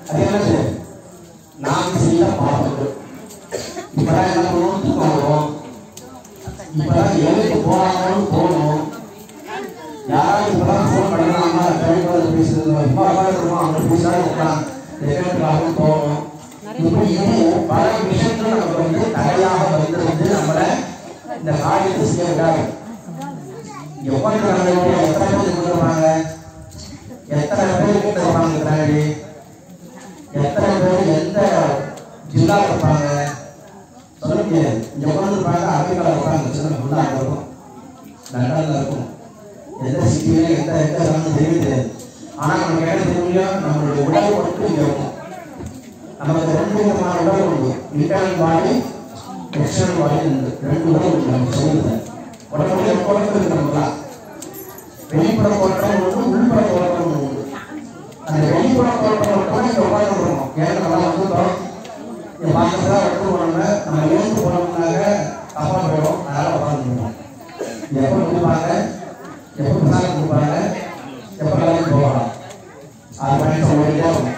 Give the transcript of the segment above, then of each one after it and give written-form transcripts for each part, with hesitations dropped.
அது என்னது நாம் செய்த பாவங்கள். இப்பதான் என்ன பண்ணுவோம், தூக்கம் வரும். இப்பதான் எழுதி போறாங்கன்னு தோணும். யாராவது இப்பதான் போன் பண்ணலாமா கழிவு பேசுறது இருக்கணும் அவங்க பேசுறாங்க தோணும். இப்படி பல விஷயங்கள் நமக்கு வந்து தடையாக வந்து நம்மளை இந்த காரியத்தை செய்ய விடாது. எவ்வளவு எத்தனை பேர் கொடுத்துருவாங்க, எத்தனை பேர் கிட்ட இருப்பாங்க, பின்னாடி எத்தனை பேர் எந்த ஜில்லா இருப்பாங்க சொல்ல முடியாது. இங்க உட்காந்துருப்பாங்க, அமெரிக்காவில் இருப்பாங்க, சின்ன ஃபுல்லாக இருக்கும், லண்டன்ல இருக்கும், எந்த சிட்டியில எந்த எந்த தெரியாது. ஆனால் நமக்கு என்ன தெரியும், நம்மளுடைய உடல் மட்டும் இங்கே இருக்கும். நமக்கு ரெண்டு விதமான உடல் உண்டு, இன்டர்னல் பாடி எக்ஸ்டர்னல் பாடி ரெண்டு உடல் உண்டு. நம்ம சொல்லுது உடம்புடைய தோற்றம் இருக்கு, நம்மளாம் வெளிப்புற தோற்றம் உண்டு, உள்புற தோற்றம் உண்டு. அந்த வெளிப்புற தோற்றம் மட்டும் இங்கே உட்காந்துருக்கோம். ஏன்னா நம்ம வந்துட்டோம், இந்த பார்க்கறதா எடுத்து போனோம்னா நம்ம எழுந்து போனோம்னாக்க தப்பா போயிடும். அதனால உட்காந்துருக்கோம். எப்போ கொடுப்பாங்க, எப்போ பிரசாதம் கொடுப்பாங்க, எப்போ கலந்து போகலாம், அது பண்ணி சொல்லிட்டே இருக்கும்.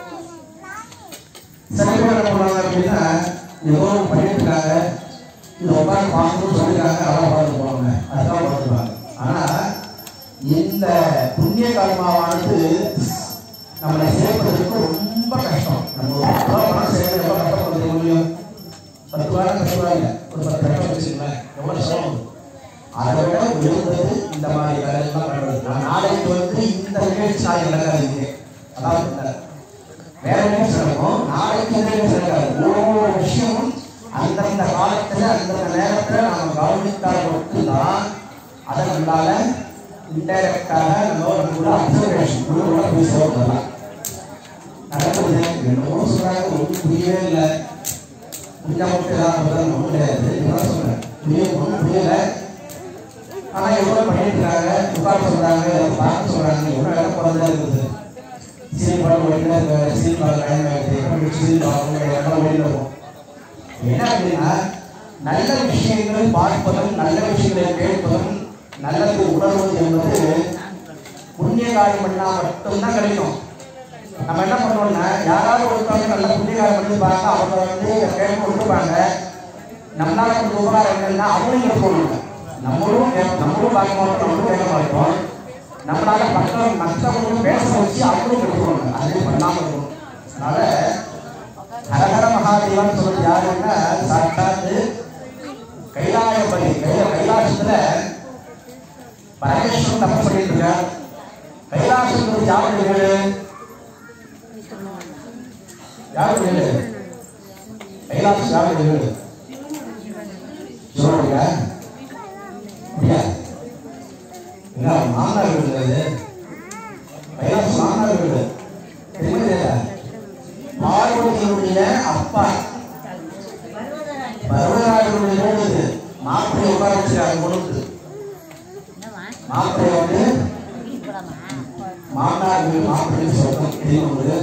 சில பேர் என்ன பண்ணுவாங்க அப்படின்னா, ஏதோ பண்ணிட்டு இருக்காங்க, இதை உட்காந்து பார்க்கணும்னு சொல்லியிருக்காங்க, அதெல்லாம் பார்த்து போவாங்க, அதுதான் பார்த்துருவாங்க. ஆனால் இந்த புண்ணிய கர்மாவானது நம்மளை சேர்ப்பதற்கு ரொம்ப கஷ்டம். நம்ம பணம் சேர்ந்து எவ்வளோ கஷ்டப்படுறது முடியும், 10 வாரம் கஷ்டப்படுறாங்க, ஒரு 10 லட்சம் வச்சுக்கலாம், எவ்வளோ செலவு. அதை விட விழுந்தது இந்த மாதிரி வேலையெல்லாம் பண்ணுறது. நாளைக்கு வந்து இந்த நிகழ்ச்சி நாளைக்கு நடக்காது. அதாவது வேற நிகழ்ச்சி நடக்கும், நாளைக்கு இந்த நிகழ்ச்சி நடக்காது. ஒவ்வொரு விஷயமும் அந்தந்த காலத்தில் அந்தந்த நேரத்தில் நம்ம கவனித்தால் மட்டும்தான் அதை நம்மளால இன்டைரக்டாக நம்ம அப்சர்வேஷன் போய் சொல்லலாம். நடக்குது என்னமோ சொல்றாங்க, ஒன்றும் புரியவே இல்லை, புரிஞ்சா மட்டும் ஏதாவது ஒன்றும் கிடையாது. இதெல்லாம் சொல்றேன், ஒன்றும் புரியல. ஆனால் எவ்வளோ பண்ணிட்டு இருக்காங்க, உட்கார சொல்றாங்க, பார்க்க சொல்றாங்க, எவ்வளோ இடம் குறைஞ்சா இருக்குது. சீல் படம் ஓடினா சீல் பார்க்க டைம் ஆகிடுது, சீல் பார்க்கணும், எவ்வளோ ஓடிட்டு இருக்கும். என்ன அப்படின்னா, நல்ல விஷயங்கள் பார்ப்பதும் நல்ல விஷயங்களை கேட்பதும் நல்லது உணர்வது என்பது புண்ணிய காரியம் பண்ணா மட்டும்தான் கிடைக்கும். நம்ம என்ன பண்ணுவோம்னா, யாராவது ஒருத்தவங்க நல்ல புண்ணிய காரியம் பண்ணி பார்க்க அவங்க வந்து கேட்க கொடுத்துருப்பாங்க. நம்மளால கொஞ்சம் உபகாரம் என்னன்னா அவங்களும் இங்கே போடுவாங்க. நம்மளும் பார்க்க மாட்டோம், நம்மளும் கேட்க மாட்டோம். நம்மளால மற்றவங்களும் பேச வச்சு அவங்களும் கெடுத்துருவாங்க. அதே பண்ணாமல் இருக்கணும். அதனால ஹரஹர மகாதேவன் சொல்றது யாருன்னா, சாட்சாத்து கைலாயபதி. கைலாசத்துல பரமேஸ்வரன் தப்பு பண்ணிட்டு இருக்கார். கைலாசம் யாருடைய வீடு, யாருடைய வீடு, கைலாசம் யாருடைய வீடு சொல்லுங்க. மாமனார் வீடு அது, கைலாசம் மாமனார் வீடு. பார்வதியுடைய அப்பா பர்வதராஜனுடைய வீடு. மாப்பிள்ளை உட்கார வச்சிருக்காங்க கொடுத்து. மாப்பிள்ளை வந்து மாமனார் வீடு, மாப்பிள்ளை சொல்றோம் தெரியும்.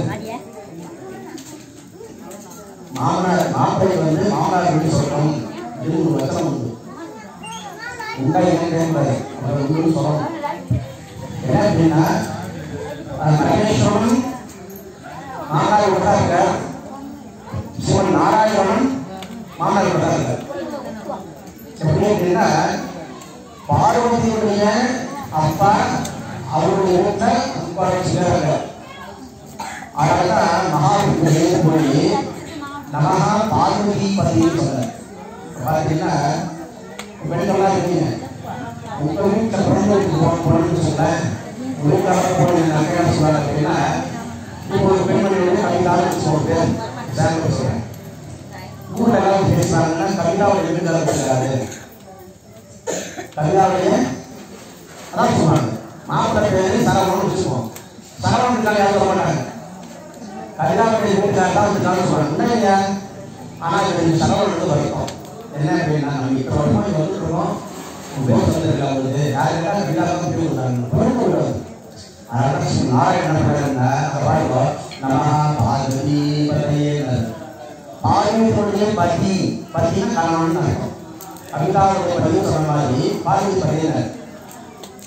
மாப்பிள்ளை வந்து மாமனார் வீடு சொல்றோம். இது ஒரு வச்சனம் உண்டு. உண்டாய் என்ன சொல்லணும். என்ன அப்படின்னா, பரமேஸ்வரன் மாமனார் விட்டாங்க, சிவன் நாராயணன் மாமனார் விட்டாங்க. எப்படி அப்படின்னா, பார்வதியுடைய அப்பா அவருடைய வீட்டை உட்கார வச்சுக்கிறாங்க. அதனாலதான் மகாவிஷ்ணு போய் நமகா பார்வதி பதின்னு சொன்னார். பார்த்தீங்கன்னா பெண்கள்லாம் இருக்கீங்க, உங்க வீட்டில் பிறந்ததுக்கு சொன்னேன், உங்க வீட்டில் போய் சொன்னாங்க அப்படின்னா, இப்போ ஒரு பெண்மணி வந்து கவிதான்னு சொல்லிட்டு சேனல் சொல்றேன். ஊரில் எல்லாம் பேசுறாங்கன்னா கவிதாவுடைய வீட்டில் பேசுறாரு, கவிதாவுடைய அதான் சொன்னாங்க. மாப்பிள்ளை பேரு சரவணன் வச்சுக்குவோம். சரவணன் இருக்காங்க, யாரும் சொல்ல மாட்டாங்க. கவிதாவுடைய வீட்டில் தான் இருக்காங்கன்னு சொல்றாங்க. இல்லையா? ஆனால் இது சரவணன் வந்து வரைக்கும் என்ன அப்படின்னா, நம்ம இப்போ வருமானம் இங்கே வந்துருக்கோம், வந்து யாருக்கா கவிதாவுக்கு பேர் விடுறாங்க. அதனால நாராயணன் என்ன பாருங்க, நம்ம பார்வதி பதையே பார்வதியுடைய பதி, பத்தினா கணவன் அர்த்தம். கவிதாவுடைய பதிவு சொன்ன மாதிரி பார்வதி பதையினர்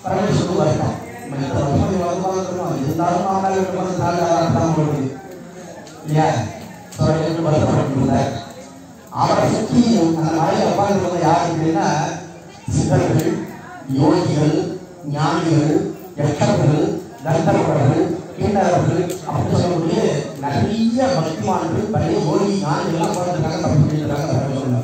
பரமேஸ்வரன் வரட்டும். இருந்தாலும் மாமனார் போடுது. இல்லையா? சொல்லிட்டு வருத்தப்பட்டிருந்தார். அவரை சுற்றி அந்த மாதிரி உட்கார்ந்து யார் அப்படின்னா சித்தர்கள், யோகிகள், ஞானிகள், யக்ஷர்கள், கந்தர்வர்கள், கிண்ணறர்கள் அப்படின்னு சொல்லக்கூடிய நிறைய பக்திமான்கள், பழைய யோகி ஞானிகள்லாம் உட்கார்ந்துருக்காங்க. தப்பு பண்ணியிருக்காங்க. சொன்னார்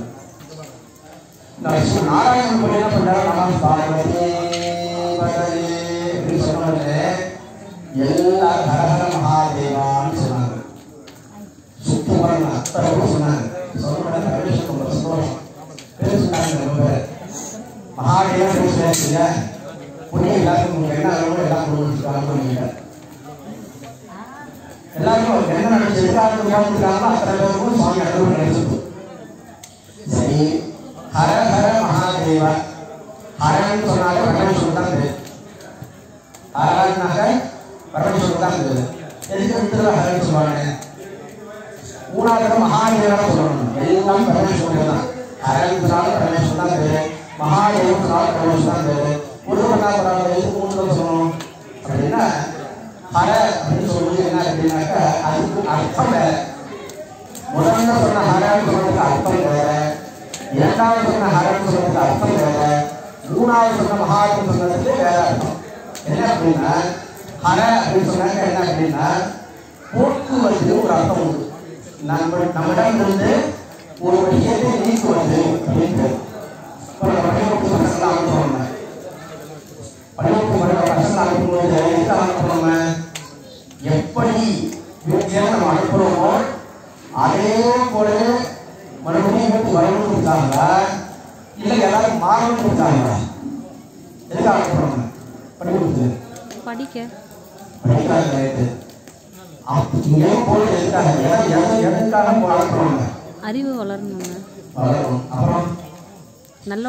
நாராயணன் போய் என்ன பண்றாரு? நம பார்வதே பதே அப்படின்னு சொன்னாரு. எல்லாரும் ஹரஹர மகாதேவான்னு சொன்னாங்க. சுத்தி வரணும் அத்தனை சொன்னாங்க. சொன்ன ரொம்ப சந்தோஷம். பேர் சொன்னாங்க. ரொம்ப மகாதேவன் பேசுறீங்க புண்ணிய எல்லாருக்கும் உங்களுக்கு என்ன வேணும் எல்லாம் கொடுத்துருக்காங்க. எல்லாருக்கும் என்ன நினைச்சு உட்காந்துருக்காங்களோ அத்தனை பேருக்கும் சுவாமி அனுபவம் நினைச்சிருக்கு. சரி, ஹர ஹர மகாதேவா. ஹரன்னு சொன்னாலே பரமேஸ்வரன் தான் பேரு. ஹரன்னாக்க பரமேஸ்வரன் தான் பேரு. எதுக்கு விட்டுல ஹரன்னு சொல்லுவாங்க? மூணாவது மகாதேவன் சொல்லணும். எல்லாம் பரமேஸ்வரன் தான். ஹரன்னு சொன்னாலும் பரமேஸ்வரன் தான் பேரு. மகாதேவன் சொன்னாலும் பரமேஸ்வரன் தான் பேரு. ஒரு பண்ணாத எதுக்கு மூணு சொல்லணும் அப்படின்னா ஹர அப்படின்னு சொல்றது என்ன அப்படின்னாக்க அதுக்கு அர்த்தம் வேற. முதல்ல சொன்ன ஹரன்னு சொல்றதுக்கு அர்த்தம் வேற, இரண்டாவது சொன்ன ஹரன்னு சொல்றதுக்கு அர்த்தம் வேற, மூணாவது சொன்ன மகாதேவன் சொன்னதுக்கு வேற அர்த்தம். என்ன அப்படின்னா ஹர அப்படின்னு சொன்னாக்க என்ன அப்படின்னா போக்குவது ஒரு அர்த்தம் உண்டு. நம்மிடம் இருந்து ஒரு விஷயத்தை நீக்குவது அப்படின்னு பள்ளிக்கூட்டு பசங்களை அனுப்புவாங்க. பள்ளிக்கூட்டு பசங்களை அனுப்பும்போது எதுக்கு அனுப்புறோம்? எப்படி வீட்டில் நம்ம அனுப்புறோமோ அதே போல மறுபடியும் வீட்டு வரணும்னு இருக்காங்களா இல்லை எல்லாரும் மாறணும்னு இருக்காங்களா? எதுக்கு அனுப்புறோம்? பள்ளிக்கூட்டு படிக்கிறாங்க. ரைட்டு. இங்கே போய் எதுக்காக அனுப்புறோங்க? அறிவு வளரணும். அப்புறம் நல்ல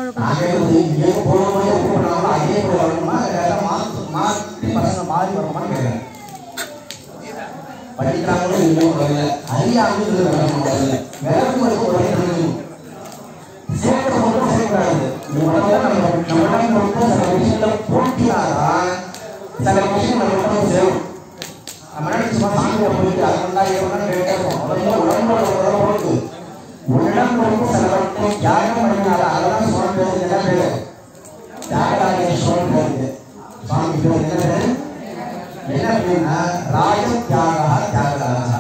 மாறி வரணுமான்னு கேட்கிறேன். படிக்கிறாங்களோ இல்லையோ அறியாமல் சேர்க்க மட்டும் சேர்க்கிறாரு. சில விஷயத்துல போட்டினாதான் சில விஷயம் நம்ம சேரும். நம்ம சும்மா சாமியை போயிட்டு அது பண்ணா கேட்கணும். உடம்போட உடம்பு உடம்பு வந்து சில வட்டம் தியாகம் பண்ணினால அதெல்லாம் சுவாமி பேரு என்ன பேரு? தியாகராஜ சுவாமி பேரு. சுவாமி பேரு என்ன பேரு? என்ன அப்படின்னா ராஜ தியாகா தியாகராஜா.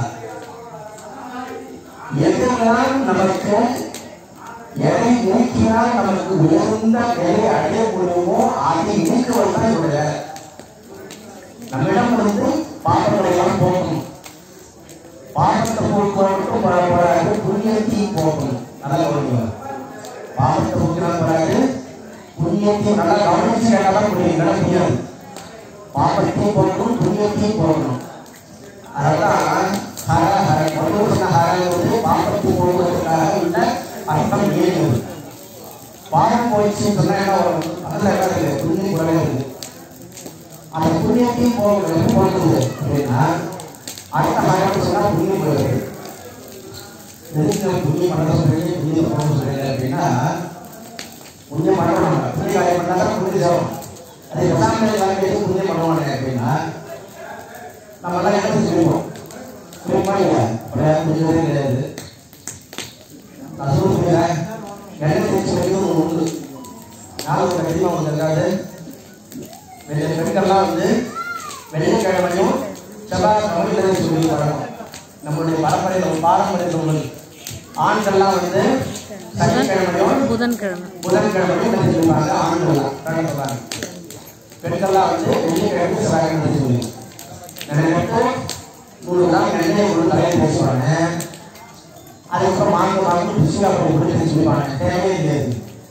எதெல்லாம் நமக்கு எதை நீக்கினால் நமக்கு உயர்ந்த நிலையை அடைய முடியுமோ அதை நீக்குவதுதான் இவருடைய. நம்மிடம் வந்து பாவங்களை எல்லாம் போகணும். பாவத்தை போக்குவரத்து வராது, புண்ணியத்தை போகணும். நல்லா கவனிக்கணும். பாவத்தை போக்கினால் வராது, புண்ணியத்தை நல்லா கவனிச்சு கேட்டாலும் முடியாது. பாவத்தை போகணும், புண்ணியத்தை போகணும். அதெல்லாம் ஹர ஹர மனோசன ஹரங்கிறது பாவத்தை போக்குவதற்காக உள்ள அர்த்தம் ஏழு. பாவம் போயிடுச்சுன்னு சொன்னா என்ன வரும்? அதில் என்ன இருக்கு? புண்ணியம் குறைய இருக்கு. அந்த புண்ணியத்தையும் போகிறது அப்படின்னா அடுத்த ஹரம் சொன்னா புண்ணியம் குறையுது. எதுக்கு புண்ணியம் பண்ண சொல்றீங்க, புண்ணியம் போக சொல்றீங்க அப்படின்னா புண்ணியம் பண்ணணும். புண்ணிய காரியம் பண்ணாதான் புண்ணிய தேவம். அது எல்லாம் வாங்கிட்டு புண்ணியம் பண்ணுவாங்க அப்படின்னா நம்ம எல்லாம் என்ன சொல்லுவோம்? இல்லையா? புண்ணியதே கிடையாது. நான் சொல்லுறேன் எண்ணெய் தேய்ச்சி வைக்கிறது உண்டு. நாலு கண்டிப்பாக ஒன்று இருக்காது. பெண்கள்லாம் வந்து வெள்ளிக்கிழமையும் செவ்வாய் தமிழ் சொல்லி வரணும். நம்மளுடைய பாரம்பரிய தொழில். ஆண்கள்லாம் வந்து சனிக்கிழமையும் புதன்கிழமையும் சொல்லுவாங்க. ஆண்கள்லாம் சொல்லுவாங்க. பெண்கள்லாம் வந்து வெள்ளிக்கிழமை செவ்வாய்க்கிழமை சொல்லி நிறைய 100 நாள் எண்ணெய் ஒரு தலையை பேசுவாங்க. அதுக்கப்புறம் வாங்க ருசியாக போட்டு சொல்லுவாங்க. தேவையே இல்லையாது.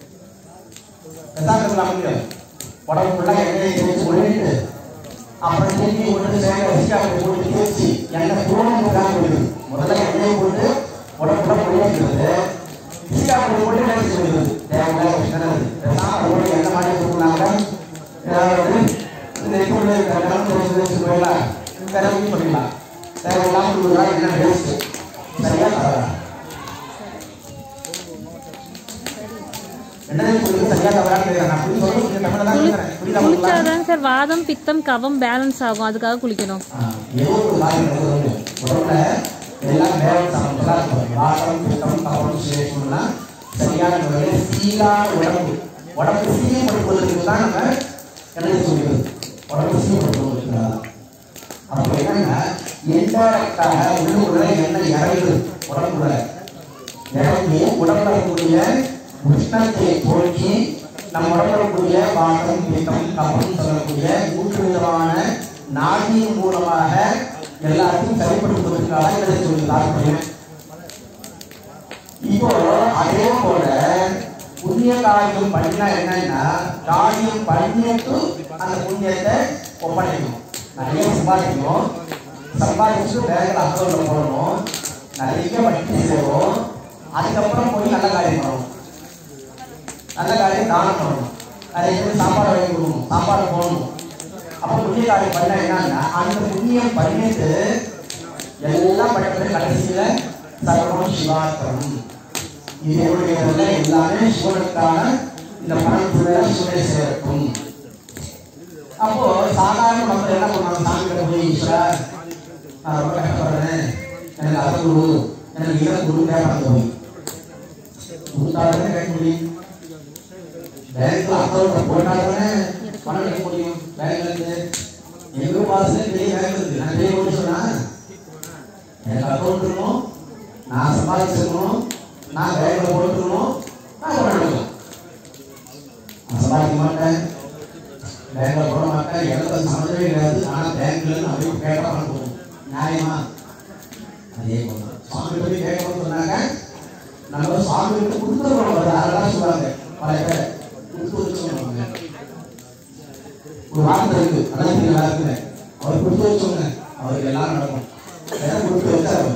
முடியாது. உடம்பு ஃபுல்லாக எண்ணெயை தேய்ச்சி ஒழிட்டு அப்புறம் திரும்பி ஒன்று சேர்ந்து ருசியாக போட்டு தேய்ச்சி எண்ணெய் தூரமுக்காக போயிடுது. முதல்ல எண்ணெயை போட்டு உடம்புல ஒழிக்கிறது, ருசியாக போட்டு நினைச்சு சொல்லிடுது. தேவையில்லாத விஷயம். அதோட எண்ணெய் மாதிரி சொல்லுனாங்க. போயிடலாம் கரவி பண்ணிடலாம். தேவையில்லாமல் 100 ரூபாய் என்ன வேஸ்ட்டு. சரியா தவறா? குளிச்சாதான் சார் வாதம் பித்தம் கவம் பேலன்ஸ் ஆகும். அதுக்காக குளிக்கணும். சீரான உடம்பு சீர்படுத்துவதற்கு தான் நம்ம என்ன சொல்கிறது, உடம்பு சீர்படுத்துவதற்கு. அப்போ என்னன்னா இன்டைரக்டாக உள்ளுக்குள்ள என்ன இறங்குது, உடம்புல இறங்கி உடம்புல இருக்கக்கூடிய உஷ்ணத்தை போக்கி நம்ம உடம்புல இருக்கக்கூடிய வாதம் பித்தம் கபம் சொல்லக்கூடிய 3 விதமான நாடியின் மூலமாக எல்லாத்தையும் சரிப்படுத்துவதற்காக என்ன சொல்லுங்க. இப்போ அதே போல புண்ணிய காரியம் பண்ணினா என்னன்னா காரியம் பண்ணிட்டு அந்த புண்ணியத்தை ஒப்படைக்கணும். நிறைய சம்பாதிக்கணும், சம்பாதிச்சு பேங்கில் அக்கௌண்ட்ல போடணும், நிறைய வட்டி செய்வோம், அதுக்கப்புறம் போய் நல்ல காரியம் பண்ணணும், நல்ல காரியம் தானம் பண்ணணும், நிறைய பேர் சாப்பாடு வாங்கி கொடுக்கணும், சாப்பாடு போடணும். அப்போ புண்ணிய காரியம் பண்ண என்னன்னா அந்த புண்ணியம் பண்ணிட்டு எல்லாம் பண்ண கடைசியில் சர்வம் சிவார்த்தம் இதனுடைய எல்லாமே சிவனுக்கான இந்த பணத்துள்ள சிவனை சேர்க்கும். அப்போ சாதாரண மக்கள் என்ன பண்ணுவாங்க, சாமி கிட்ட போய் ஈஸ்வரர் நான் ரொம்ப கஷ்டப்படுறேன், எனக்கு அதை குரு எனக்கு இதை குரு கேட்பாங்க. போய் கொடுத்தாலே கேட்க முடியும், பேங்க்ல அக்கௌண்ட்ல போட்டாலே பணம் எடுக்க முடியும். பேங்க்ல இருந்து எங்க பாசல பெரிய பேங்க் இருக்கு, நான் பெரிய ஒன்று சொன்னா எனக்கு அக்கௌண்ட் இருக்கணும், நான் சம்பாதிச்சிருக்கணும், நான் பேங்க்ல போட்டுக்கணும், நான் பணம் எடுக்கணும். நான் சம்பாதிக்க மாட்டேன், பேங்க்ல போட மாட்டேன், எனக்கு சம்மந்தமே கிடையாது, ஆனால் பேங்க்ல இருந்து அப்படியே கேட்டா பணம் போகும். நியாயமா? அதே போல சாமி போய் கேட்கணும்னு சொன்னாங்க, நம்ம சாமிகிட்ட கொடுத்துருவோம். அதெல்லாம் சொல்லுவாங்க பல பேர் கொடுத்து சொல்லுவாங்க. ஒரு வார்த்தை இருக்கு, அதான் நல்லா இருக்குங்க, அவர் கொடுத்து வச்சோங்க அவருக்கு எல்லாம் நடக்கும். கொடுத்து வச்சார்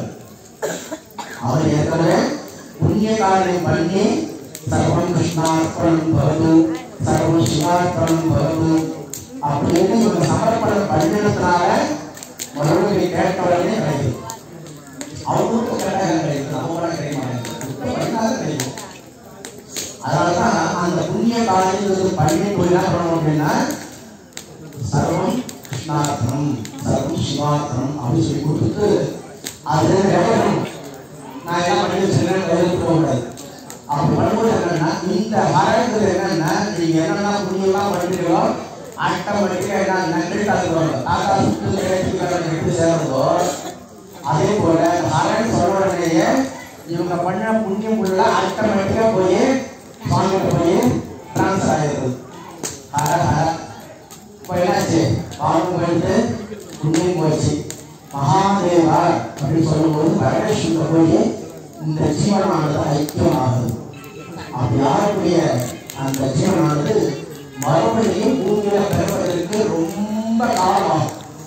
அவர் ஏற்கனவே புண்ணிய காரியம் பண்ணி சர்வம் கிருஷ்ணார்ப்பணம் பவது சர்வம் சிவார்ப்பணம் பவது அப்படின்னு இவங்க சமர்ப்பணம் பண்ணினதுனால மறுபடியும் கேட்ட உடனே கிடைக்கும். அவங்களுக்கு கேட்டாங்க கிடைக்கும், நம்ம கிடைக்கும் கிடைக்கும். அதனாலதான் அந்த புண்ணிய காரியம் பண்ணி போய் என்ன பண்ணணும் அப்படின்னா சர்வம் கிருஷ்ணார்த்தம் சர்வம் சிவார்த்தம் அப்படின்னு சொல்லி கொடுத்துட்டு அது விளையாடணும். நான் என்ன பண்ணி வச்சிருக்கேன் விளையாட்டு போக கூடாது. அப்படி பண்ணும்போது என்னன்னா இந்த மரங்கள் என்னன்னா நீங்க என்னென்ன புண்ணியெல்லாம் பண்ணுறீங்களோ ஆட்டோமேட்டிக்கா என்ன நன்றி காத்துருவாங்க. தாத்தா சுட்டு எப்படி சேருதோ அதே போல மரன் சொல்ற உடனேயே இவங்க பண்ண புண்ணியம் உள்ள ஆட்டோமேட்டிக்கா போய் சுவாமிகிட்ட போய் டிரான்ஸ்ஃபர் ஆகிடுது. இப்போ என்னாச்சு, பாவம் போயிட்டு புண்ணியம் போயிடுச்சு. மகாதேவா அப்படின்னு சொல்லும்போது பரமேஸ்வரத்தை போய் இந்த ஜீவனானது ஐக்கியமாகுது. அப்படி ஆகக்கூடிய அந்த ஜீவனானது மறுபடியும் பூமியில பெறுவதற்கு ரொம்ப காலமாகும்,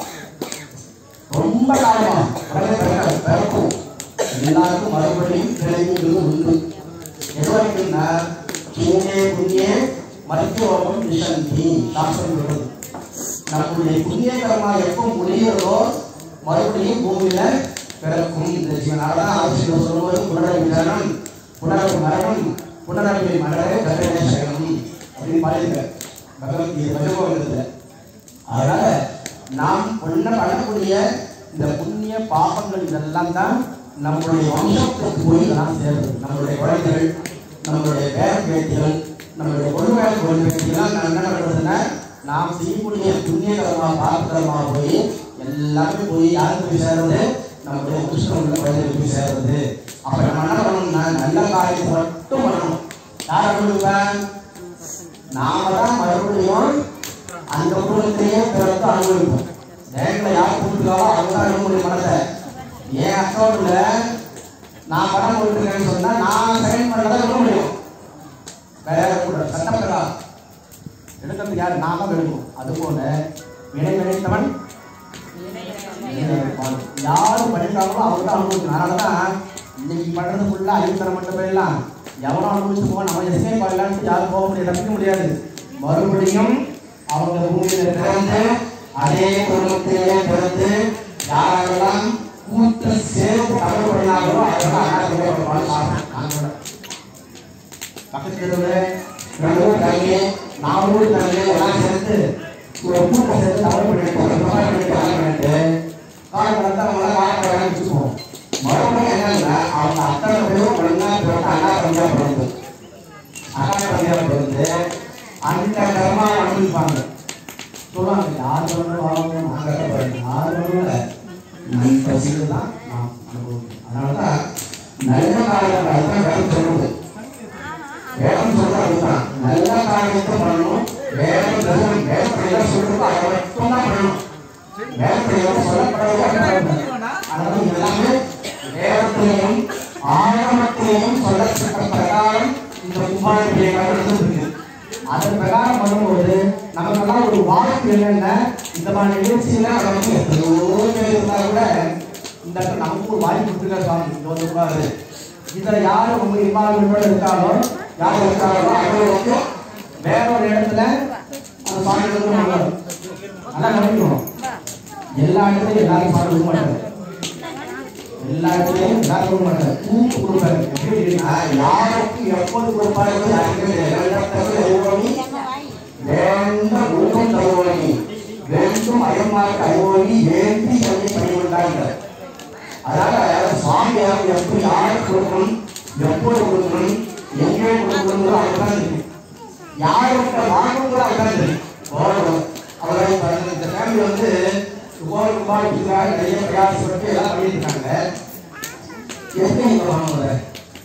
ரொம்ப காலமாகும். பிறக்கும் எல்லாருக்கும் மறுபடியும் கிடைக்கிறது உண்டு. எதுவரைக்கும்னா புண்ணிய புண்ணிய மருத்துவம் நிஷந்தி சாஸ்திரம் சொல்றது. நம்முடைய புண்ணிய கர்மா எப்போ முடிகிறதோ மறுபடியும் பூமியில பிறக்கும் இந்த ஜீவனால்தான் ஆசிரியர் சொல்லுவது புனரவி ஜனம் புனரவி மரணம் புனரவி மரணே கருணை சகனம் அப்படின்னு பாருங்க பகவத்கீதை பகவத்கீதை. அதனால நாம் பண்ணக்கூடிய இந்த புண்ணிய பாபங்கள் இதெல்லாம் தான் நம்மளுடைய வம்சத்துக்கு போய் இதெல்லாம் சேருது. நம்மளுடைய குழந்தைகள், நம்மளுடைய பேர பேட்டிகள், நம்மளுடைய பொதுவான பேட்டிகள்லாம் என்ன பண்ணுறதுன்னா நாம் செய்யக்கூடிய புண்ணிய கர்மா பாபகரமா போய் எல்லாமே போய் யாருக்கு போய் சேர்றது, நம்மளுடைய கிருஷ்ணனுடைய குழந்தைகளுக்கு போய் சேர்றது. அப்ப நம்ம என்ன பண்ணணும்னா நல்ல காரியத்தை மட்டும் பண்ணணும். யார் அனுபவிப்பேன், நாம தான் மறுபடியும் அந்த குடும்பத்தையே பிறகு அனுபவிப்போம். பேங்க்ல யார் கொடுத்துருக்காவோ அவங்க தான் அனுபவ முடியும் பணத்தை. என் அக்கௌண்ட்ல நான் பணம் கொடுத்துருக்கேன்னு சொன்னா நான் சைன் பண்ணதான் எடுக்க முடியும். வேற கூட சட்டப்பிரகாரம் எடுக்கிறது யார், நாம எடுக்கணும். அதுபோல வினை வினைத்தவன் யாரு பண்ணிட்டாங்களோ அவங்க தான் அனுபவிக்கணும். அதனாலதான் இன்னைக்கு பண்றது ஃபுல்லா ஐந்தரை மட்டும் போயிடலாம், எவனோ அனுபவிச்சு போக நம்ம எஸ்கே பண்ணலான்னு யாரும் போக முடியாது, தப்பிக்க முடியாது. மறுபடியும் அவங்க பூமியில பிறந்து அதே குடும்பத்திலே பிறந்து யாரெல்லாம் கூட்டு சேர்ந்து தமிழ் பண்ணாங்களோ அதெல்லாம் பக்கத்துல தங்கி 4 தங்கி எல்லாம் சேர்ந்து ஒரு கூட்டம் சேர்ந்து தமிழ் பண்ணிட்டு காலத்தை வச்சுக்குவோம். மறுபடியும் என்னன்னா அவங்க அத்தனை பேரும் ஒழுங்கா பிறகு அண்ணா தம்பியா பிறந்து அண்ணா அந்த கர்மா அனுபவிப்பாங்க. சொல்லுவாங்க யார் வேணும் வாழணும் நாங்கள் கட்டப்படுறோம், யார் வேணும்ல இந்த சீடு தான் நாம் அனுபவிக்கணும். அதனால தான் நல்ல காரியங்கள் அதுதான் வேணும் சொல்லுது. வேணும் சொல்றது அதுதான் நல்ல காரியத்தை பண்ணணும். வேணும் வேலைப்படையாக சொல்றது அதை மட்டும் தான் பண்ணணும். வேலைப்படையாக சொல்லப்படுறது அதனால எல்லாமே வேதத்திலையும் ஆகமத்திலையும் சொல்லப்பட்ட பிரகாரம் இந்த கும்பாபிஷேக காலம் இருக்கு. அதன் பிரகாரம் பண்ணும்போது நமக்கெல்லாம் ஒரு வாய்ப்பு என்னன்னா இந்த மாதிரி நிகழ்ச்சியில நமக்கு எவ்வளோ பேர் இருந்தா கூட இந்த இடத்துல நமக்கு ஒரு வாய்ப்பு கொடுத்துருக்க சாமி இங்க வந்து உட்காரு. இதுல யாரும் ரொம்ப இன்வால்மெண்டோட இருக்காங்களோ யாரும் இருக்காங்களோ அவங்களுக்கு வேற ஒரு இடத்துல அந்த சாமி வந்து நல்லா கவனிக்கணும். எல்லா இடத்துலையும் எல்லாரும் பாட விட மாட்டாங்க, எல்லா இடத்துலையும் எல்லாரும் விட மாட்டாங்க. கூட்டு கொடுப்பாரு. எப்படின்னா யாருக்கு எப்போது கொடுப்பாரு வேண்டும் உருவம் தருவோனி வேண்டும் அயமாக ஐவோனி வேண்டி சொல்லி பண்ணிவிட்டாங்க. அதனால சுவாமியார் எப்படி யாருக்கு கொடுக்கணும், எப்போது கொடுக்கணும், எங்கே கொடுக்கணும் அதுதான் இருக்கு. யாருக்கு வாங்கணும் அதுதான் இருக்கு. அவரை இந்த ஃபேமிலி வந்து கும்பாபிஷேகத்துக்காக நிறைய பிரயாசப்பட்டு எல்லாம் பண்ணிட்டு இருக்காங்க. எப்படி நீங்க வாங்கணும்,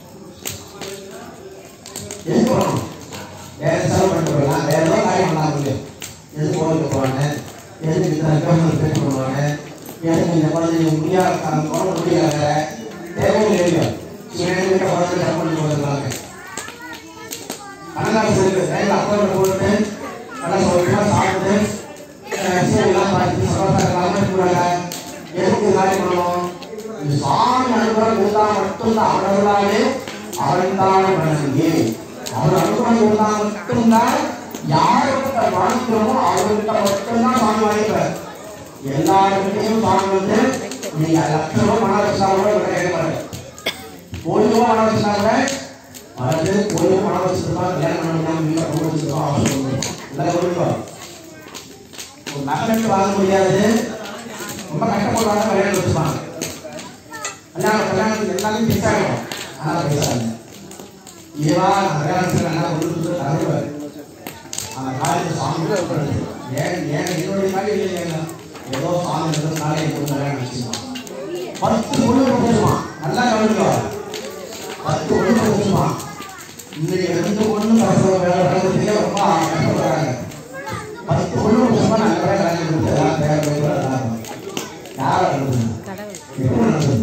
எதுக்கு வரணும், வேற செலவு பண்ணிட்டு போகலாம், வேற ஏதோ காரியம் பண்ணலாம். முடியும் எது கோவிலுக்கு போவாங்க, எதுக்கு இந்த கவர்மெண்ட் பேச்சு பண்ணுவாங்க, எதுக்கு இந்த குழந்தைங்க முடியாத குழந்தை முடியாத தேவையில் இல்லையோ குழந்தை கட் பண்ணி போகிறாங்க. பணக்காசு இருக்கு கையில் அக்கௌண்ட் போட்டு நல்லா சொல்லிட்டு சாப்பிட்டு எல்லாம் பார்த்து சகோதரர்களாக கூடாங்க. எதுக்கு காரியம் பண்ணணும், சாமி அனுபவம் இருந்தால் மட்டும்தான் அவர்களாலே அவன்தான் வணங்கி அவர் அனுபவம் இருந்தால் மட்டும்தான் யாருக்கிட்ட வணங்குறோமோ அவர்கிட்ட மட்டும்தான் சாமி வாங்கிப்பார். எல்லாருக்கிட்டையும் சாமி வந்து நீங்க லட்சமோ மனவச்சாலோ கேட்கப்பாரு. கோயிலோ மனவச்சாங்க அது கோயிலோ மனவச்சுருக்கோம், கல்யாணம் பண்ணணும், வீட்டில் கொண்டு வச்சுருக்கோம், அவசியம் இல்லை கோயிலோ ஒரு நகரத்து வாங்க முடியாது. ரொம்ப கஷ்டப்படுவாங்க, கல்யாணம் வச்சுப்பாங்க. கல்யாணத்துக்கு எல்லாமே பிடிச்சாகும். ஆனால் பேசாங்க ஏவா கல்யாணத்தில் நல்லா கொண்டு தருவார். அந்த காலத்து சாமி ஏன் என்னுடைய மாதிரி இல்லைங்க, ஏதோ சாமி இருக்கிறதுனால எனக்கு கல்யாணம் வச்சுக்கலாம். 10 பொண்ணு கொடுத்துருவான். நல்லா கவனிக்குவார். 10 பொண்ணு கொடுத்துருவான். இன்னைக்கு 2 பொண்ணு வேலைக்கு ரொம்ப கஷ்டப்படுறாங்க. 10 பொண்ணு கொடுத்துருவா நல்ல கல்யாணம் கொடுத்து தேவை யாரை நடந்தது எப்படி நடந்தது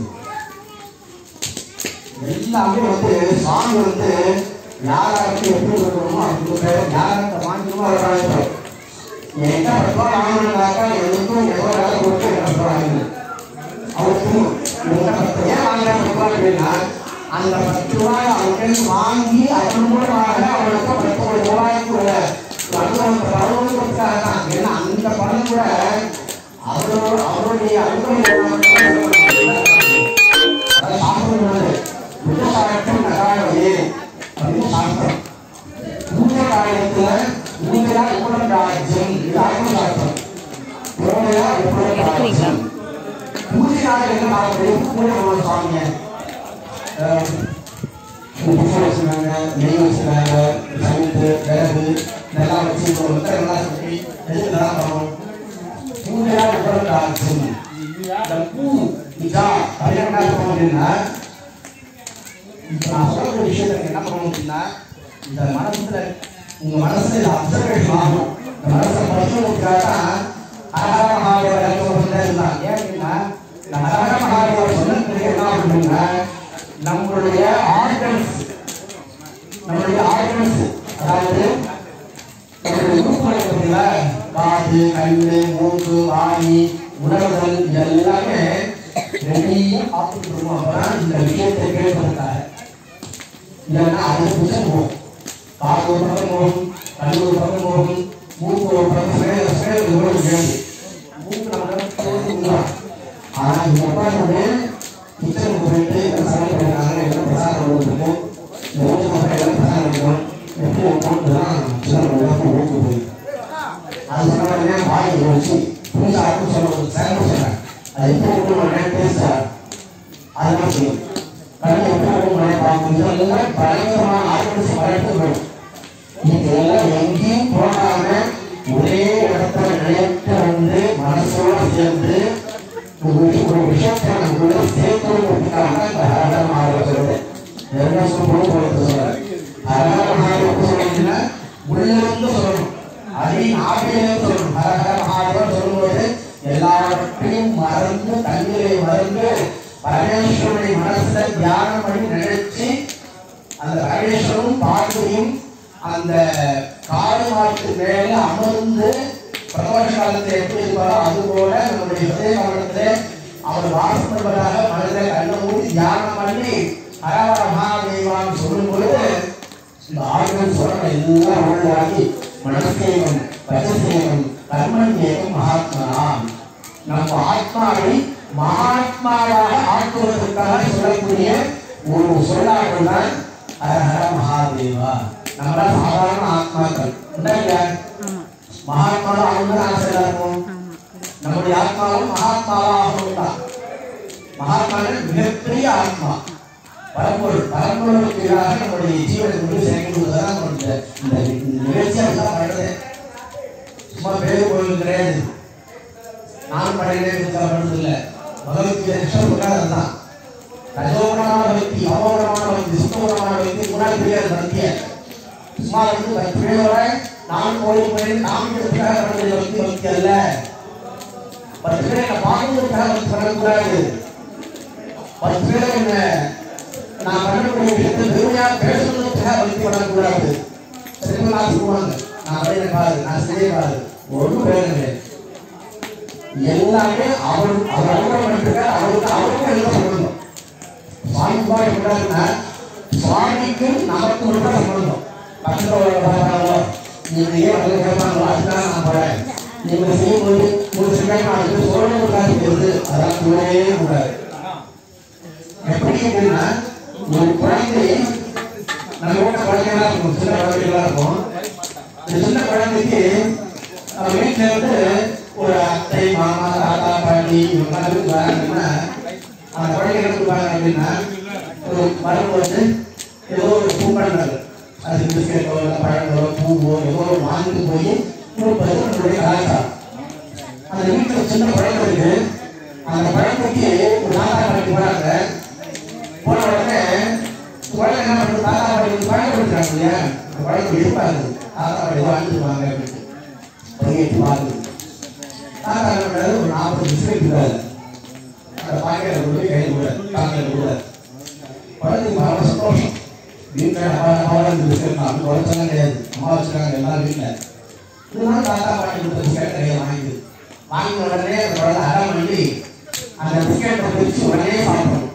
எல்லாமே வந்து சாமி வந்து யாராருக்கு எப்படி கொடுக்கணுமோ அதுக்கு பேர் யார்கிட்ட வாங்கணுமோ அதை வாங்கிப்போம். என்கிட்ட 10 ரூபா வாங்கணும்னாக்கா எனக்கும் ஏதோ வேலை கொடுத்து 10 ரூபா வாங்கணும். அவருக்கு ஏன் வாங்குறேன் 10 ரூபா அப்படின்னா அந்த 10 ரூபாய் அவங்களுக்கு வாங்கி அதன் மூலமாக அவங்களுக்கு 10 ரூபாய்க்கு பணம் கொடுத்தாங்க தான். ஏன்னா அந்த பணம் கூட அவருடைய விஷயத்துக்கு என்ன பண்ணணும் அப்படின்னா இந்த மனசுல உங்க மனசுல அப்சர்வேஷன் ஆகும். இந்த மனசை பசுவதுக்காக ஹரஹர மகாதேவ இருந்தாங்க. ஏன் அப்படின்னா இந்த ஹரஹர மகாதேவ சொன்னதுக்கு என்ன அப்படின்னா நம்மளுடைய ஆர்கன்ஸ் அதாவது காது, கண்ணு, மூக்கு, வாயி, உணவுகள் எல்லாமே ரெடியா பார்த்துட்டு இருக்கோம். அப்பதான் இந்த விஷயத்தை கேட்பதற்காக இல்லைன்னா அது புத்தகம் போகும். காது ஒரு பக்கம் போகும், கண்ணு ஒரு பக்கம் போகும், மூக்கு ஒரு பக்கம் மூக்கு நம்ம ஆனால் இந்த உட்காந்து கிச்சனுக்கு போயிட்டு எல்லாம் சமையல் பண்ணிருக்காங்க, எல்லாம் பிரசாதம் இருக்கும், மூச்சு மக்கள் எல்லாம் பிரசாதம் இருக்கும், எப்படி போட்டுதான் மூக்கு போய் அது சொன்ன வாய் வச்சு பூஜாருக்கும் சொல்ல சேர்ந்து சொன்னேன். அது எப்படி டேஸ்டா அதுதான் செய்யும். கண்ணு எப்படி பார்க்கும் இதெல்லாம் பயங்கரமான ஆர்கன்ஸ் வளர்த்து போயிடும். இதெல்லாம் எங்கேயும் போகாம ஒரே இடத்துல நிலைத்து வந்து மனசோடு சேர்ந்து ஒரு விஷயத்தை நமக்குள்ள சேர்க்கிறதுக்காக இந்த ஹரஹர மகாதேவ என்ன சொல்றது ஹரஹர மகாதேவ சொல்றீங்கன்னா உள்ளிருந்து சொல்லணும், அதையும் ஆவியிலிருந்து சொல்லணும். ஹரஹர மகாதேவ சொல்லும்போது எல்லாவற்றையும் மறந்து தண்ணீரை மறந்து பரமேஸ்வரனுடைய மனசுல தியானம் பண்ணி நினைச்சு அந்த பரமேஸ்வரனும் பார்வையும் அந்த காடு மாட்டு மேல அமர்ந்து பிரதோஷ காலத்தில் எப்படி இருப்பாரோ அதுபோல நம்முடைய ஹிருதய காலத்திலே அவர் வாசம் பண்ணுவதாக மனதில் கண்ணை மூடி தியானம் பண்ணி ஹரஹர மகாதேவான்னு சொல்லும் பொழுது இந்த ஆயுதம் சொல்ற எல்லாம் உள்ளாகி மனசேகம் பஜசேகம் கர்மண்யேகம் மகாத்மனாம் நம்ம ஆத்மாவை மகாத்மாவாக ஆக்குவதற்காக சொல்லக்கூடிய ஒரு சொல்லாடல் தான் ஹரஹர மகாதேவா. நம்ம சாதாரண ஆத்மாக்கள் மகாத்மாவை அவங்க ஆசையா இருக்கும். நம்முடைய ஆத்மாவும் மகாத்மாவாக தான். மகாத்மாவின் மிகப்பெரிய ஆத்மா பரம்பொருள், பரம்பொருளுக்கு எதிராக நம்முடைய ஜீவனுக்கு சேர்க்கிறதுதான் இந்த நிகழ்ச்சியாக தான் பண்றது. சும்மா பேரு கோயில் கிடையாது, நான் படையிலே இல்லை. பகவத்கீதை தான் ரஜோகுணமான பக்தி, அவகுணமான பக்தி, சுத்தகுணமான பக்தி, முன்னாடி தெரியாது பக்திய சும்மா வந்து 10 பேரோட நான் கோயில் போய் காமிக்கிறதுக்காக பண்ணக்கூடிய பக்தி பக்தி அல்ல. 10 பேரை என்ன பார்க்கறதுக்காக பக்தி பண்ணக்கூடாது. 10 பேரை என்ன நான் பண்ணக்கூடிய விஷயத்தை பெருமையாக பேசுறதுக்காக பக்தி பண்ணக்கூடாது. சரிங்களா? நான் சொல்லுவாங்க நான் வரையில பாரு, நான் செய்ய பாரு, ஒன்றும் வேலை எல்லாமே அவர் அவருக்கு எழுத சொல்லணும். சுவாமி பாடி விட்டாருன்னா சுவாமிக்கும் நமக்கு மட்டும் சம்பந்தம். பக்கத்தில் நீங்க ஏன் வந்து கேட்பாங்களோ அதுதான் நான் போறேன். நீங்க செய்யும்போது ஒரு சிக்கல் சொல்லக்கூடாது, அதான் கூடவே கூடாது. எப்படி அப்படின்னா ஒரு குழந்தை நம்ம வீட்டு குழந்தைகளா இருக்கும், சின்ன குழந்தைகளா இருக்கும். இந்த சின்ன குழந்தைக்கு வீட்டுல வந்து ஒரு அத்தை மாமா தாத்தா பாட்டி இவங்கெல்லாம் இருக்காங்கன்னா அந்த குழந்தைங்க இருப்பாங்க அப்படின்னா ஒரு மரம் வந்து ஏதோ ஒரு பூ பண்ணுறாங்க, அது பிஸ்கெட்டோ இல்லை பழங்களோ பூவோ ஏதோ வாங்கிட்டு போய் கொடுப்பது நம்மளுடைய கலாச்சாரம். அந்த வீட்டில் சின்ன குழந்தை இருக்கு, அந்த குழந்தைக்கு ஒரு தாத்தா பாட்டி போனாங்க. போன உடனே குழந்தை என்ன பண்ணுறது, தாத்தா பாட்டி பழம் கொடுக்குறாங்க இல்லையா, அந்த குழந்தை இருப்பாங்க தாத்தா பாட்டி வாங்கிடுவாங்க அப்படின்னு பையன் வாங்குது. தாத்தா என்ன பண்ணாரு, ஒரு 40 பிஸ்கெட் இருக்காது அந்த பாக்கெட்டை கொண்டு போய் கையில் கூட தாக்கையில் கூட குழந்தைக்கு அவ்வளோ சந்தோஷம். வீட்டில் அம்மாவோட இந்த பிஸ்கெட் தான் அப்படி குறைச்சாலும் கிடையாது, அம்மா வச்சுருக்காங்க எல்லாரும் வீட்டில். இதனால தாத்தா பாட்டி கொடுத்த பிஸ்கெட் நிறைய வாங்கிது. வாங்கின உடனே அந்த குழந்தை அடம் பண்ணி அந்த பிஸ்கெட்டை பிரித்து உடனே சாப்பிடணும்.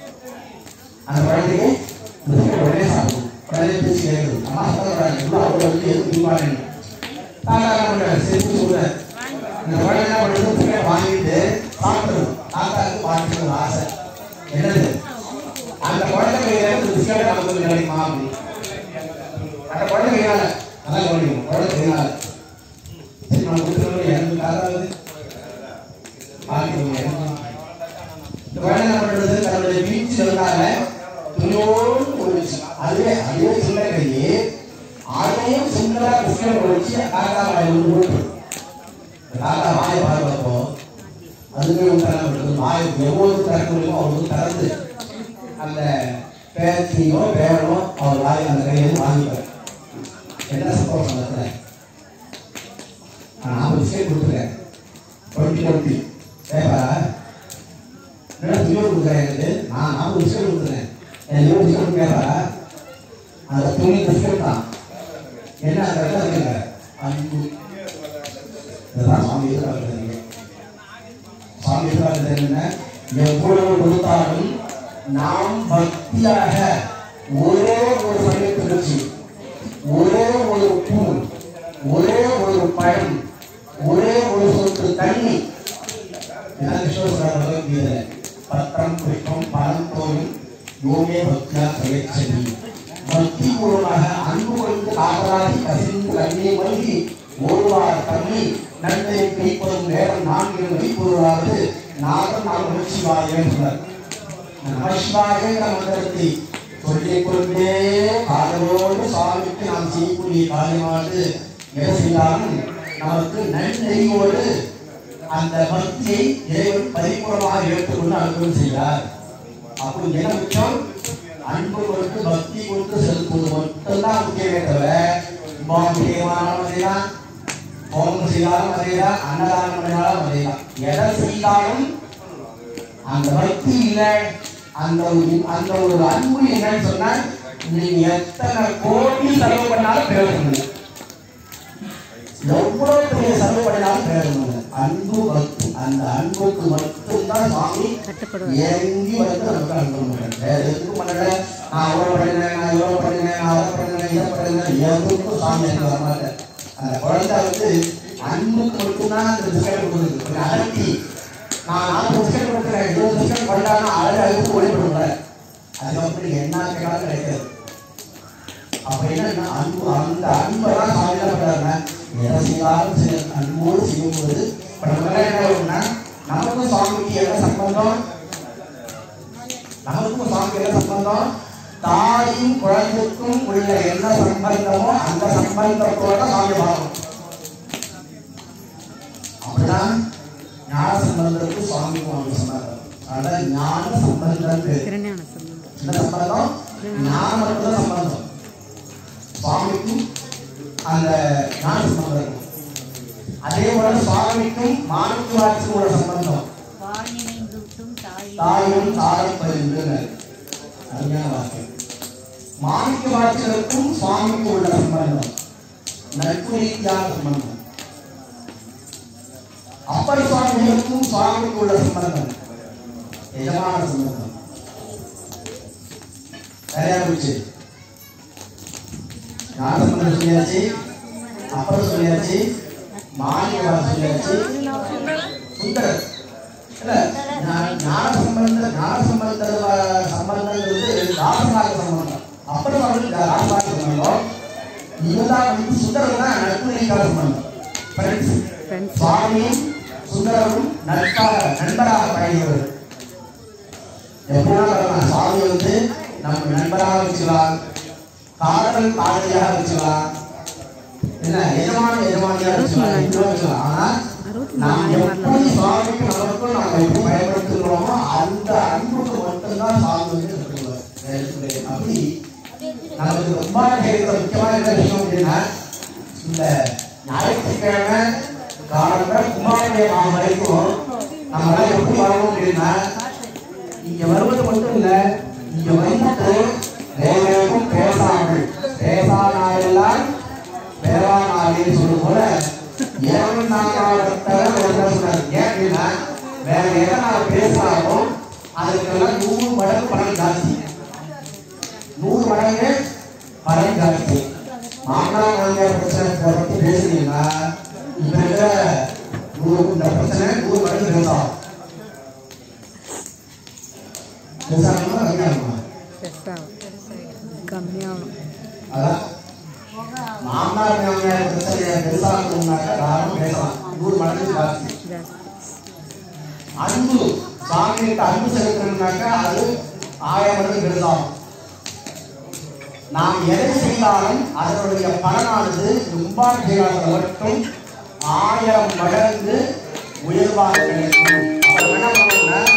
அந்த குழந்தைக்கு பிஸ்கெட் உடனே சாப்பிடணும். உடனே பிரித்து கேட்குது, அம்மா சொல்கிறாங்க எவ்வளோ அவ்வளோ வந்து எதுவும் தீர்மானம். தாத்தா என்ன பண்ணுறாரு, சேர்த்து சொல்கிறேன். இந்த குழந்தை என்ன பண்ணுறது, பிஸ்கெட் வாங்கிட்டு சாப்பிடணும். தாத்தாவுக்கு பாட்டு ஆசை என்னது, அந்த குழந்தை கையில பிஸ்கெட் நமக்கு கிடைக்குமா அப்படி. அந்த குழந்தை கையால அதான் கவனிக்கும், குழந்தை கையால சரி நம்ம கொடுத்துருவோம் எனக்கு காலாவது பாக்கிடுவோம். இந்த குழந்தை என்ன பண்றது, தன்னுடைய பீச்சு இருந்தால துணியோடு ஒழிச்சு அதுவே சின்ன கையே அதையும் சின்னதா பிஸ்கெட் ஒழிச்சு தாத்தா வாயை கொடுத்து தாத்தா வாயை பார்க்கப்போ அதுவே வாய் எவ்வளவு திறக்க முடியுமோ அவருக்கு திறந்து அந்த பேச்சியோ பேரோ அவர் வாய் அந்த கையில வாங்கிப்பார். என்ன சந்தோஷம் இல்லை. நான் 40 பிஸ்கெட் கொடுத்துருக்கேன் 20 ஏப்பா என்ன துணியோடு கொடுக்குறேன், எனக்கு நான் 40 பிஸ்கெட் கொடுத்துருக்கேன், என் 20 பிஸ்கெட் கேட்பா அந்த துணி பிஸ்கெட் தான் என்ன அந்த இடத்துல அன்பு. இதுதான் சுவாமி எதிர்பார்க்குறீங்க. சுவாமி எதிர்பார்க்கிறது என்ன, எவ்வளவு கொடுத்தாலும் நாம் பக்தியாக ஒரே ஒரு சமயத்தில் வச்சு ஒரே ஒரு பூ, ஒரே ஒரு பழம், ஒரே ஒரு சொட்டு தண்ணி, பத்திரம் புஷ்பம் பழம் தோறும் யோகே பக்தியா பிரயச்சதி. பக்தி மூலமாக அன்பு கொண்டு காதலாகி கசிந்து கண்ணீரை மல்கி ஒருவார் தண்ணி நன்மை கைப்பதும் நேரம் 4 வைப்பொருளாவது நாதம் நாம் நமச்சிவாய சொன்னார். நமச்சிவாயங்கிற மந்திரத்தை சொல்லிக்கொண்டே காதலோடு சுவாமிக்கு நாம் செய்யக்கூடிய காரியமானது எதை செய்தாலும் நமக்கு நன்னெறியோடு அந்த பக்தியை இறைவன் பரிபூர்ணமாக ஏற்றுக்கொண்டு அனுபவம் செய்கிறார். அப்போ என்ன முக்கியம்? அன்பு கொடுத்து பக்தி கொடுத்து செலுத்துவது மட்டும்தான் முக்கியமே தவிர செய்யமானாலும் அதேதான், ஹோமம் செய்தாலும் அதேதான், அன்னதானம் பண்ணினாலும் அதேதான். எதை செய்தாலும் அந்த பக்தி இல்லை, அந்த ஒரு அன்பு என்னன்னு சொன்னா நீங்க எத்தனை கோடி செலவு பண்ணாலும் பிரயோஜனம் இல்லை, எவ்வளவு பெரிய செலவு பண்ணாலும் பிரயோஜனம் இல்லை. அன்பு பக்தி, அந்த அன்புக்கு மட்டும்தான் சுவாமி இறங்கி வந்து நமக்கு அனுபவம் பண்றேன். வேற எதுக்கும் பண்ணல, நான் அவ்வளவு பண்ணினேன், நான் இவ்வளவு பண்ணினேன், நான் அதை பண்ணினேன், இதை பண்ணினேன், எதுக்கும் சாமி எனக்கு வரமாட்டேன். அந்த குழந்தை வந்து அன்புக்கு மட்டும்தான் அந்த பிஸ்கட் கொடுக்குது. அடர்த்தி நான் 40 பிஸ்கட் கொடுக்குறேன், 20 பிஸ்கட் பண்ணாலும் அழுக்கு ஒளி கொடுக்குறேன். அதுக்கப்புறம் என்ன கேட்டாலும் கிடைக்காது. அப்ப என்னன்னா அன்பு, அந்த அன்பெல்லாம் சாமி என்ன பண்றாருன்னா எதை செய்தாலும் அன்போடு செய்யும்போது என்ன நமக்கும் சுவாமிக்கு என்ன சம்பந்தம்? நமக்கும் சுவாமிக்கு என்ன சம்பந்தம்? தாயும் குழந்தைக்கும் உள்ள என்ன சம்பந்தமோ அந்த சம்பந்தத்தோட சாமி பார்க்கணும். அப்படிதான் ஞான சம்பந்தத்துக்கு சுவாமிக்கும் அவங்க சம்பந்தம். அதான் ஞான சம்பந்தம். என்ன சம்பந்தம்? ஞானம் மட்டும்தான் சம்பந்தம். சுவாமிக்கும் அந்த ஞான சம்பந்தம் இருக்கும். அதே போல சுவாமிக்கும் மாணிக்கவாசலுக்கும் உள்ள சம்பந்தம். தாயும் தாரம் பரிந்து அருமையான வாக்கியம். மாணிக்கவாசலுக்கும் சுவாமிக்கும் உள்ள சம்பந்தம் நற்குறியான சம்பந்தம். அப்பர் சுவாமிகளுக்கும் சுவாமிக்கும் உள்ள சம்பந்தம் எஜமான சம்பந்தம். சரியா போச்சு. ஞான சம்பந்தம் சொல்லியாச்சு, அப்பர் சொல்லியாச்சு, மாணிக்கவாசல் சொல்லியாச்சு, சுந்தரர் இல்ல ஞான சம்பந்தங்கிறது ராசநாக சம்பந்தம். அப்பர் சுவாமி ராசநாக சம்பந்தம். இதுதான் வந்து சுந்தரர் தான் நட்புக்காக சம்பந்தம். சுவாமியும் சுந்தரரும் நண்பராக பழகியவர். எப்படின்னா சுவாமி வந்து நம்ம நண்பராக வச்சுக்கலாம், காதல் காதலியாக வச்சுக்கலாம், என்ன எஜமானியாக வச்சுக்கலாம். ஆனா நாம் எப்படி சுவாமிக்கு நமக்கும் நம்ம எப்படி பயன்படுத்துகிறோமோ அந்த அன்புக்கு மட்டும்தான் சுவாமி வந்து சொல்லுவார். அப்படி நமக்கு ரொம்ப முக்கியமான என்ன விஷயம் அப்படின்னா இந்த ஞாயிற்றுக்கிழமை காலத்தில் குமாரடைய வரைக்கும் நம்மளால எப்படி வரணும் அப்படின்னா இங்க வருவது மட்டும் இல்லை, இங்க வந்துட்டு வேலைக்கும் பேசாமல் பேசானாரெல்லாம் வேளாண் சொல்லும் போல ஏன் அப்படின்னா வேற எதை நான் பேசினாலும் அதுக்கெல்லாம் 100 மடங்கு பலன் ஜாஸ்தி, 100 மடங்கு பலன் ஜாஸ்தி. மாமனார் மாமியார் பிரச்சனை பற்றி பேசுனீங்கன்னா இப்ப இருக்கிற இந்த பிரச்சனை 100 மடங்கு பேசாகும். பேசாம கம்மியாகும். அதான் மாமனார் மாமியார் பிரச்சனையை பெருசாகணும்னாக்கா யாரும் பேசலாம், 100 மடங்கு ஜாஸ்தி. அன்பு சாமிகிட்ட அன்பு செலுத்தணும்னாக்கா அது 1000 மடங்கு பெருசாகும். நாம் எதை செய்தாலும் அதனுடைய பலனானது கும்பாபிஷேகத்தில் மட்டும் 1000 மடங்கு உயர்வாக கிடைக்கும். என்ன பண்ணணும்னா